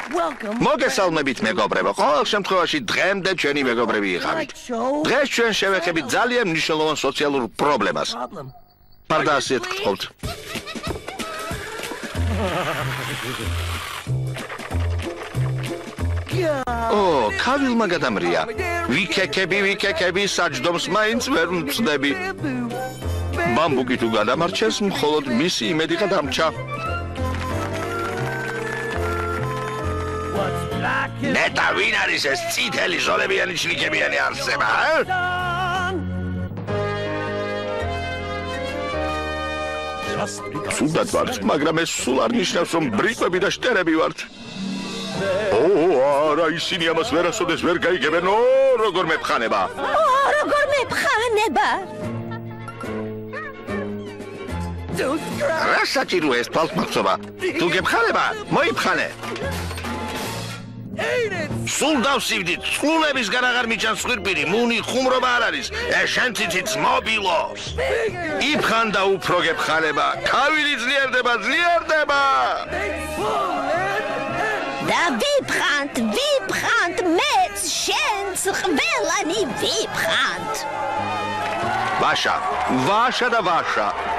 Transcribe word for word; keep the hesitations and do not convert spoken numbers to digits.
მოგესალმებით მეგობრებო, ყოველ შემთხვევაში დღემდე ჩვენი მეგობრები იყავით. დღეს ჩვენ შევეხებით ძალიან მნიშვნელოვან სოციალურ პრობლემას. პარდა ასეთ გთხოვთ. ო, ქავილმა გადამრია. ვიქეკები, ვიქეკები, საჯდომს მაინც ვერ მწდები. ბამბუკი თუ გადამარჩეს, მხოლოდ მისი იმედი გადამრჩა. ნეტა ვინ არის ეს წითელი ზოლებიანი შრიკებიანი არსება, ა? სულად ვართ, მაგრამ ეს სულ არ ნიშნავს, რომ ბრიყვები და შტერები ვართ. ო, არა, ისინი ამას ვერასოდეს ვერ გაიგებენ, ო, როგორ მეფხანება. ო, როგორ მეფხანება. რა საჭიროა ეს თვალთმახსობა? თუ გეფხანება, მოიფხანე. სულ დავსივდით, წყლულებისგან აღარ მიჩანს ხვირპირი, მუნი, ხუმრობა არ არის, ეს შენ ციციც მობილო. იფხან და უფრო გეფხანება, ქავილი ძლიერდება, ძლიერდება. და ვიფხანთ, ვიფხანთ, მეც, შენც, ყველანი ვიფხანთ. ვაშა, ვაშა და ვაშა.